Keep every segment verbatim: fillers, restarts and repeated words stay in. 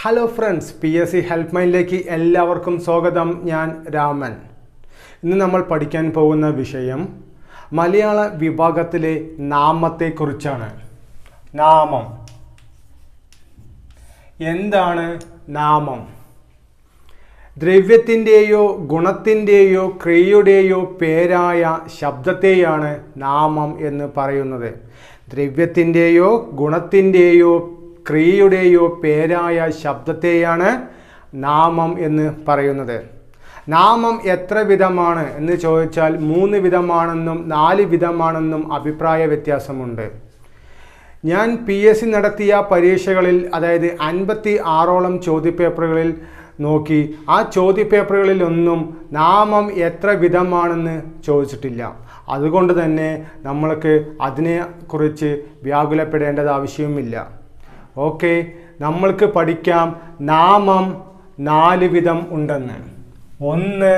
Hello friends, P S C help മൈൻഡിലേക്ക് എല്ലാവർക്കും സ്വാഗതം. ഞാൻ രാമൻ. ഇന്ന് നമ്മൾ പഠിക്കാൻ പോകുന്ന വിഷയം മലയാള വിഭാഗത്തിലെ നാമത്തെക്കുറിച്ചാണ്. നാമം എന്താണ്? നാമം ദ്രവ്യത്തിൻ്റെയോ ഗുണത്തിൻ്റെയോ ക്രിയയുടെയോ പേരായ ശബ്ദത്തെയാണ് നാമം എന്ന് പറയുന്നത്. ദ്രവ്യത്തിൻ്റെയോ ഗുണത്തിൻ്റെയോ ക്രിയയുടെയോ പേരായ ശബ്ദത്തെയാണ് നാമം എന്ന് പറയുന്നത്. നാമം എത്ര വിധമാണ് എന്ന് ചോദിച്ചാൽ മൂന്ന് വിധമാണെന്നും നാല് വിധമാണെന്നും അഭിപ്രായ വ്യത്യാസമുണ്ട്. ഞാൻ പി എസ് സി നടത്തിയ പരീക്ഷകളിൽ, അതായത് അൻപത്തി ആറോളം ചോദ്യപേപ്പറുകളിൽ നോക്കി, ആ ചോദ്യപേപ്പറുകളിലൊന്നും നാമം എത്ര വിധമാണെന്ന് ചോദിച്ചിട്ടില്ല. അതുകൊണ്ട് തന്നെ നമ്മൾക്ക് അതിനെക്കുറിച്ച് വ്യാകുലപ്പെടേണ്ടത് ആവശ്യവുമില്ല. ഓക്കെ, നമ്മൾക്ക് പഠിക്കാം നാമം നാല് വിധം ഉണ്ടെന്ന്. ഒന്ന്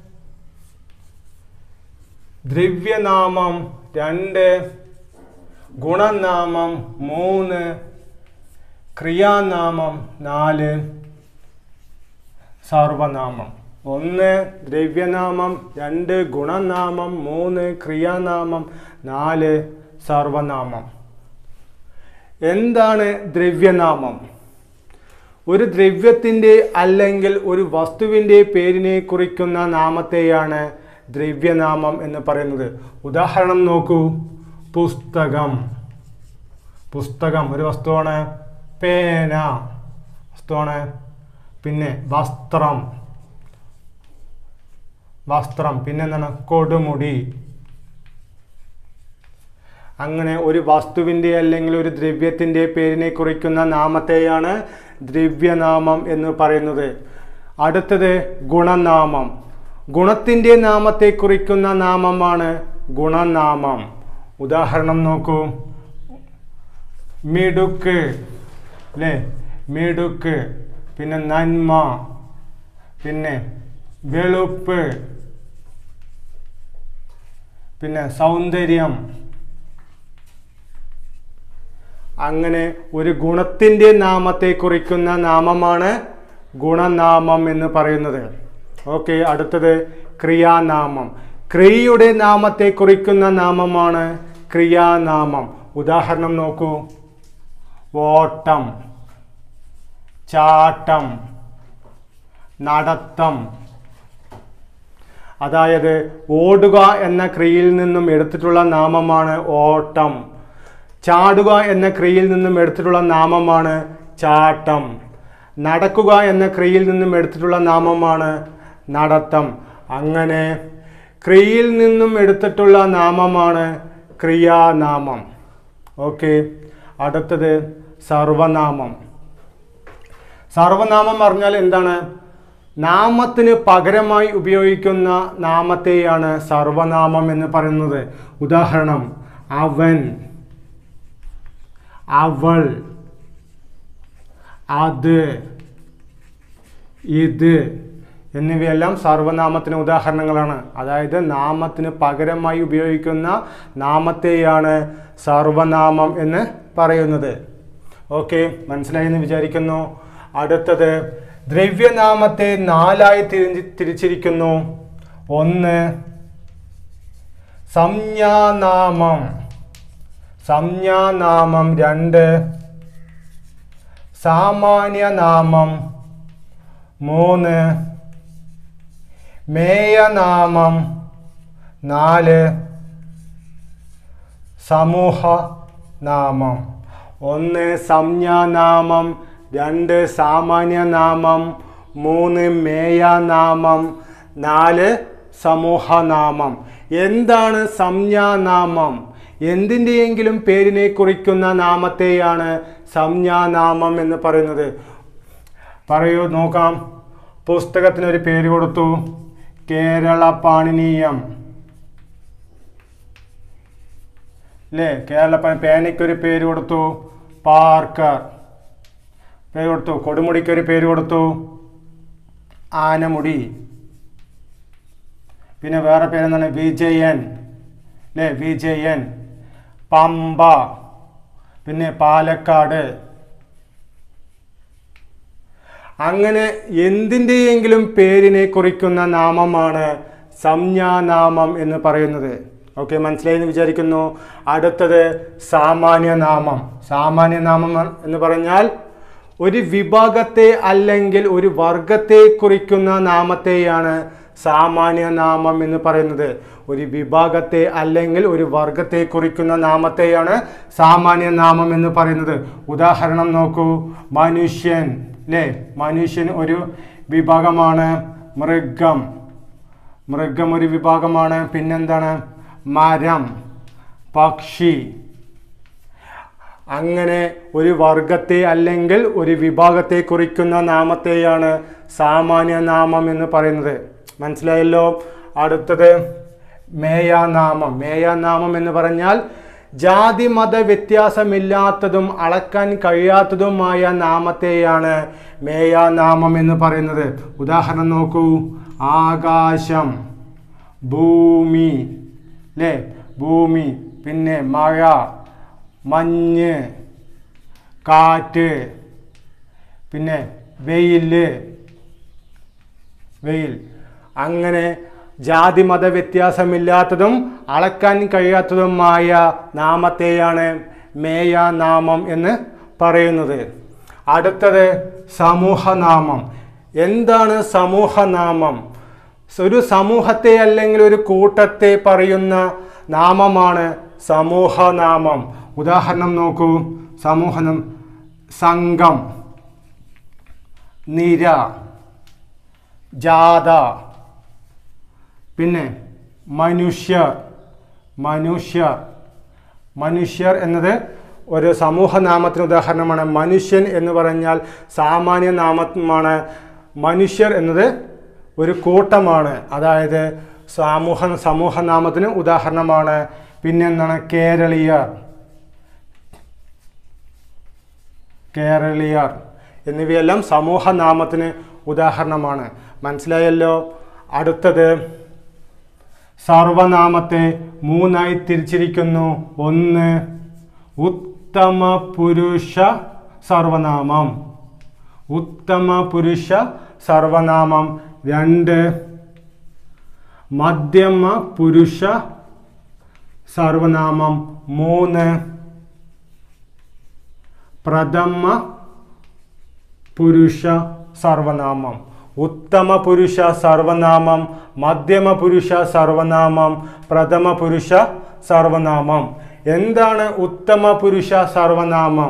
ദ്രവ്യനാമം, രണ്ട് ഗുണനാമം, മൂന്ന് ക്രിയാനാമം, നാല് സർവനാമം. ഒന്ന് ദ്രവ്യനാമം, രണ്ട് ഗുണനാമം, മൂന്ന് ക്രിയാനാമം, നാല് സർവനാമം. എന്താണ് ദ്രവ്യനാമം? ഒരു ദ്രവ്യത്തിൻ്റെ അല്ലെങ്കിൽ ഒരു വസ്തുവിൻ്റെ പേരിനെ കുറിക്കുന്ന നാമത്തെയാണ് ദ്രവ്യനാമം എന്ന് പറയുന്നത്. ഉദാഹരണം നോക്കൂ. പുസ്തകം, പുസ്തകം ഒരു വസ്തുവാണ്. പേന വസ്തുവാണ്. പിന്നെ വസ്ത്രം, വസ്ത്രം പിന്നെ എന്താണ്? കൊടുമുടി. അങ്ങനെ ഒരു വസ്തുവിൻ്റെ അല്ലെങ്കിൽ ഒരു ദ്രവ്യത്തിൻ്റെ പേരിനെ കുറിക്കുന്ന നാമത്തെയാണ് ദ്രവ്യനാമം എന്ന് പറയുന്നത്. അടുത്തത് ഗുണനാമം. ഗുണത്തിൻ്റെ നാമത്തെ കുറിക്കുന്ന നാമമാണ് ഗുണനാമം. ഉദാഹരണം നോക്കൂ. മിടുക്ക്, അല്ലേ? മിടുക്ക്. പിന്നെ നന്മ, പിന്നെ വെളുപ്പ്, പിന്നെ സൗന്ദര്യം. അങ്ങനെ ഒരു ഗുണത്തിൻ്റെ നാമത്തെ കുറിക്കുന്ന നാമമാണ് ഗുണനാമം എന്ന് പറയുന്നത്. ഓക്കെ, അടുത്തത് ക്രിയാനാമം. ക്രിയയുടെ നാമത്തെ കുറിക്കുന്ന നാമമാണ് ക്രിയാനാമം. ഉദാഹരണം നോക്കൂ. ഓട്ടം, ചാട്ടം, നടത്തം. അതായത് ഓടുക എന്ന ക്രിയയിൽ നിന്നും എടുത്തിട്ടുള്ള നാമമാണ് ഓട്ടം. ചാടുക എന്ന ക്രിയയിൽ നിന്നും എടുത്തിട്ടുള്ള നാമമാണ് ചാട്ടം. നടക്കുക എന്ന ക്രിയയിൽ നിന്നും എടുത്തിട്ടുള്ള നാമമാണ് നടത്തം. അങ്ങനെ ക്രിയയിൽ നിന്നും എടുത്തിട്ടുള്ള നാമമാണ് ക്രിയാനാമം. ഓക്കെ, അടുത്തത് സർവനാമം. സർവനാമം പറഞ്ഞാൽ എന്താണ്? നാമത്തിന് പകരമായി ഉപയോഗിക്കുന്ന നാമത്തെയാണ് സർവനാമം എന്ന് പറയുന്നത്. ഉദാഹരണം അവൻ, അവൾ, അത്, ഇത് എന്നിവയെല്ലാം സർവനാമത്തിന് ഉദാഹരണങ്ങളാണ്. അതായത് നാമത്തിന് പകരമായി ഉപയോഗിക്കുന്ന നാമത്തെയാണ് സർവനാമം എന്ന് പറയുന്നത്. ഓക്കെ, മനസ്സിലായി എന്ന് വിചാരിക്കുന്നു. അടുത്തത് ദ്രവ്യനാമത്തെ നാലായി തിരിഞ്ഞ് തിരിച്ചിരിക്കുന്നു. ഒന്ന് സംജ്ഞാനാമം, സംജ്ഞാനാമം. രണ്ട് സാമാന്യനാമം. മൂന്ന് മേയനാമം. നാല് സമൂഹനാമം. ഒന്ന് സംജ്ഞാനാമം, രണ്ട് സാമാന്യനാമം, മൂന്ന് മേയനാമം, നാല് സമൂഹനാമം. എന്താണ് സംജ്ഞാനാമം? എന്തിൻ്റെയെങ്കിലും പേരിനെ കുറിക്കുന്ന നാമത്തെയാണ് സംജ്ഞാനാമം എന്ന് പറയുന്നത്. പറയൂ, നോക്കാം. പുസ്തകത്തിനൊരു പേര് കൊടുത്തു. കേരള പാണിനീയം, അല്ലേ? കേരള പേനയ്ക്കൊരു പേര് കൊടുത്തു. പാർക്കർ പേര് കൊടുത്തു. കൊടുമുടിക്കൊരു പേര് കൊടുത്തു. ആനമുടി. പിന്നെ വേറെ പേരെന്താണ്? വിജയൻ, അല്ലേ? വിജയൻ. പമ്പ, പിന്നെ പാലക്കാട്, അങ്ങനെ എന്തിൻ്റെയെങ്കിലും പേരിനെ കുറിക്കുന്ന നാമമാണ് സംജ്ഞാനാമം എന്ന് പറയുന്നത്. ഓക്കെ, മനസ്സിലായി എന്ന് വിചാരിക്കുന്നു. അടുത്തത് സാമാന്യനാമം. സാമാന്യനാമം എന്ന് പറഞ്ഞാൽ ഒരു വിഭാഗത്തെ അല്ലെങ്കിൽ ഒരു വർഗത്തെ കുറിക്കുന്ന നാമത്തെയാണ് സാമാന്യനാമം എന്ന് പറയുന്നത്. ഒരു വിഭാഗത്തെ അല്ലെങ്കിൽ ഒരു വർഗത്തെ കുറിക്കുന്ന നാമത്തെയാണ് സാമാന്യനാമം എന്ന് പറയുന്നത്. ഉദാഹരണം നോക്കൂ, മനുഷ്യൻ അല്ലേ? മനുഷ്യൻ ഒരു വിഭാഗമാണ്. മൃഗം മൃഗം ഒരു വിഭാഗമാണ്. പിന്നെന്താണ്? മരം, പക്ഷി. അങ്ങനെ ഒരു വർഗത്തെ അല്ലെങ്കിൽ ഒരു വിഭാഗത്തെ കുറിക്കുന്ന നാമത്തെയാണ് സാമാന്യനാമം എന്ന് പറയുന്നത്. മനസ്സിലായല്ലോ. അടുത്തത് മേയാനാമം. മേയാനാമം എന്ന് പറഞ്ഞാൽ ജാതി മത വ്യത്യാസമില്ലാത്തതും അളക്കാൻ കഴിയാത്തതുമായ നാമത്തെയാണ് മേയാനാമം എന്ന് പറയുന്നത്. ഉദാഹരണം നോക്കൂ, ആകാശം, ഭൂമി അല്ലേ? ഭൂമി. പിന്നെ മഴ, മഞ്ഞ്, കാറ്റ്. പിന്നെ വെയില്, വെയിൽ. അങ്ങനെ ജാതി മത വ്യത്യാസമില്ലാത്തതും അളക്കാൻ കഴിയാത്തതുമായ നാമത്തെയാണ് മേയാനാമം എന്ന് പറയുന്നത്. അടുത്തത് സമൂഹനാമം. എന്താണ് സമൂഹനാമം? ഒരു സമൂഹത്തെ അല്ലെങ്കിൽ ഒരു കൂട്ടത്തെ പറയുന്ന നാമമാണ് സമൂഹനാമം. ഉദാഹരണം നോക്കൂ, സമൂഹം, സംഘം, നിര, ജാഥ. പിന്നെ മനുഷ്യർ. മനുഷ്യർ മനുഷ്യർ എന്നത് ഒരു സമൂഹനാമത്തിന് ഉദാഹരണമാണ്. മനുഷ്യൻ എന്ന് പറഞ്ഞാൽ സാമാന്യ നാമമാണ്. മനുഷ്യർ എന്നത് ഒരു കൂട്ടമാണ്, അതായത് സമൂഹ സമൂഹനാമത്തിന് ഉദാഹരണമാണ്. പിന്നെന്താണ്? കേരളീയർ, കേരളീയർ എന്നിവയെല്ലാം സമൂഹനാമത്തിന് ഉദാഹരണമാണ്. മനസ്സിലായല്ലോ. അടുത്തത് സർവനാമത്തെ മൂന്നായി തിരിച്ചിരിക്കുന്നു. ഒന്ന് ഉത്തമ പുരുഷ സർവനാമം. ഉത്തമ പുരുഷ സർവനാമം. രണ്ട് മധ്യമ പുരുഷ സർവനാമം. മൂന്ന് പ്രഥമ പുരുഷ സർവനാമം. ഉത്തമ പുരുഷ സർവനാമം, മധ്യമ പുരുഷ സർവനാമം, പ്രഥമ പുരുഷ സർവനാമം. എന്താണ് ഉത്തമ പുരുഷ സർവനാമം?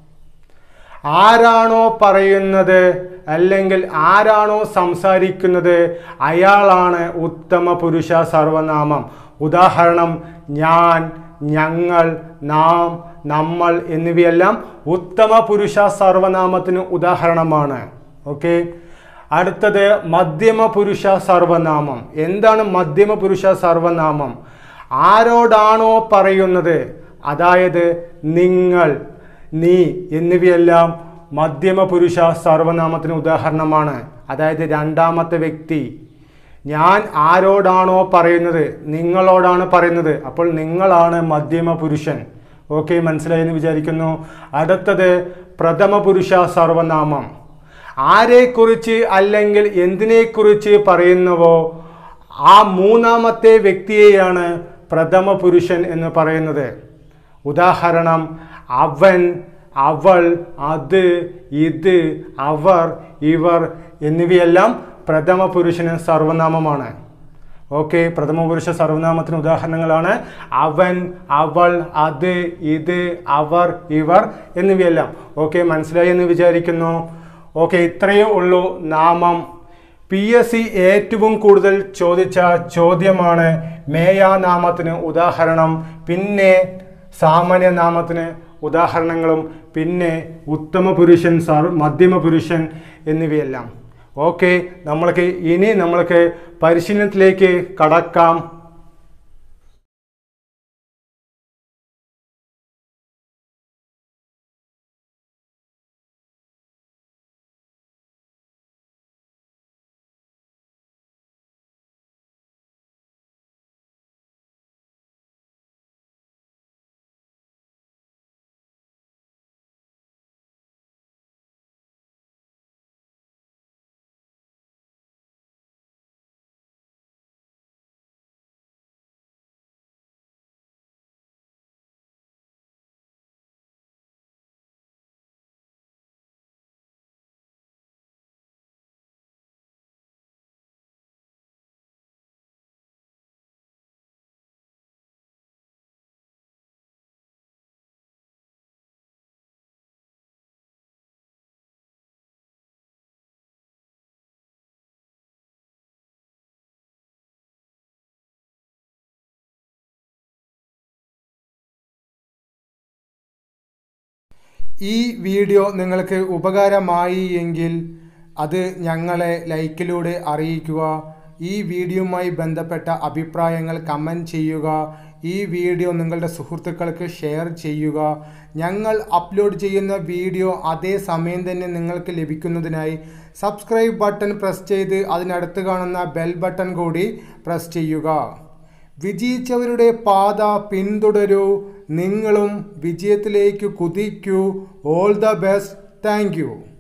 ആരാണോ പറയുന്നത് അല്ലെങ്കിൽ ആരാണോ സംസാരിക്കുന്നത് അയാളാണ് ഉത്തമ പുരുഷ സർവനാമം. ഉദാഹരണം ഞാൻ, ഞങ്ങൾ, നാം, നമ്മൾ എന്നിവയെല്ലാം ഉത്തമ പുരുഷ സർവനാമത്തിന് ഉദാഹരണമാണ്. ഓക്കെ. അടുത്തത് മധ്യമ പുരുഷ സർവനാമം. എന്താണ് മധ്യമ പുരുഷ സർവനാമം? ആരോടാണോ പറയുന്നത്, അതായത് നിങ്ങൾ, നീ എന്നിവയെല്ലാം മധ്യമ പുരുഷ സർവനാമത്തിന് ഉദാഹരണമാണ്. അതായത് രണ്ടാമത്തെ വ്യക്തി. ഞാൻ ആരോടാണോ പറയുന്നത്, നിങ്ങളോടാണ് പറയുന്നത്, അപ്പോൾ നിങ്ങളാണ് മധ്യമ പുരുഷൻ. ഓക്കെ, മനസ്സിലായെന്ന് വിചാരിക്കുന്നു. അടുത്തത് പ്രഥമ പുരുഷ സർവനാമം. ആരെക്കുറിച്ച് അല്ലെങ്കിൽ എന്തിനെക്കുറിച്ച് പറയുന്നുവോ ആ മൂന്നാമത്തെ വ്യക്തിയെയാണ് പ്രഥമ പുരുഷൻ എന്ന് പറയുന്നത്. ഉദാഹരണം അവൻ, അവൾ, അത്, ഇത്, അവർ, ഇവർ എന്നിവയെല്ലാം പ്രഥമ പുരുഷന് സർവനാമമാണ്. ഓക്കെ, പ്രഥമ പുരുഷ സർവനാമത്തിന് ഉദാഹരണങ്ങളാണ് അവൻ, അവൾ, അത്, ഇത്, അവർ, ഇവർ എന്നിവയെല്ലാം. ഓക്കെ, മനസ്സിലായി എന്ന് വിചാരിക്കുന്നു. ഓക്കെ, ഇത്രയേ ഉള്ളൂ നാമം. പി എസ് സി ഏറ്റവും കൂടുതൽ ചോദിച്ച ചോദ്യമാണ് മേയാനാമത്തിന് ഉദാഹരണം, പിന്നെ സാമാന്യനാമത്തിന് ഉദാഹരണങ്ങളും, പിന്നെ ഉത്തമ പുരുഷൻ, സർ മധ്യമ പുരുഷൻ എന്നിവയെല്ലാം. ഓക്കെ, നമ്മൾക്ക് ഇനി നമ്മൾക്ക് പരിശീലനത്തിലേക്ക് കടക്കാം. ഈ വീഡിയോ നിങ്ങൾക്ക് ഉപകാരമായി എങ്കിൽ അത് ഞങ്ങളെ ലൈക്കിലൂടെ അറിയിക്കുക. ഈ വീഡിയോയുമായി ബന്ധപ്പെട്ട അഭിപ്രായങ്ങൾ കമൻറ്റ് ചെയ്യുക. ഈ വീഡിയോ നിങ്ങളുടെ സുഹൃത്തുക്കൾക്ക് ഷെയർ ചെയ്യുക. ഞങ്ങൾ അപ്ലോഡ് ചെയ്യുന്ന വീഡിയോ അതേ സമയം തന്നെ നിങ്ങൾക്ക് ലഭിക്കുന്നതിനായി സബ്സ്ക്രൈബ് ബട്ടൺ പ്രസ് ചെയ്ത് അതിനടുത്ത് കാണുന്ന ബെൽ ബട്ടൺ കൂടി പ്രസ് ചെയ്യുക. വിജയിച്ചവരുടെ പാത പിന്തുടരൂ. നിങ്ങളും വിജയത്തിലേക്ക് കുതിക്കൂ. All the best. Thank U.